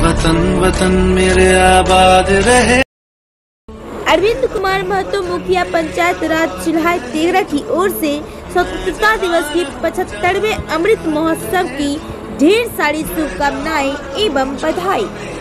वतन वतन मेरे आबाद रहे। अरविंद कुमार महतो, मुखिया पंचायत राज चिल्हाय तेघरा की ओर से स्वतंत्रता दिवस की 75वें अमृत महोत्सव की ढेर सारी शुभकामनाएं एवं बधाई।